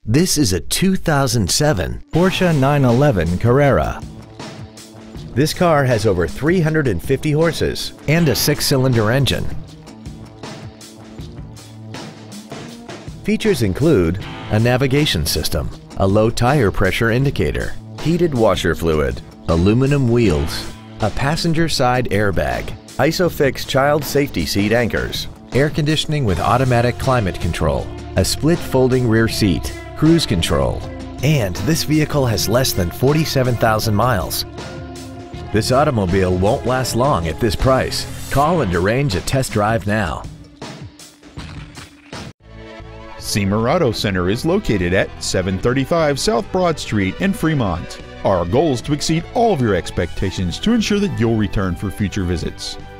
This is a 2007 Porsche 911 Carrera. This car has over 350 horses and a 6-cylinder engine. Features include a navigation system, a low tire pressure indicator, heated washer fluid, aluminum wheels, a passenger side airbag, ISOFIX child safety seat anchors, air conditioning with automatic climate control, a split folding rear seat, cruise control, and this vehicle has less than 47,000 miles. This automobile won't last long at this price. Call and arrange a test drive now. Siemer Auto Center is located at 735 South Broad Street in Fremont. Our goal is to exceed all of your expectations to ensure that you'll return for future visits.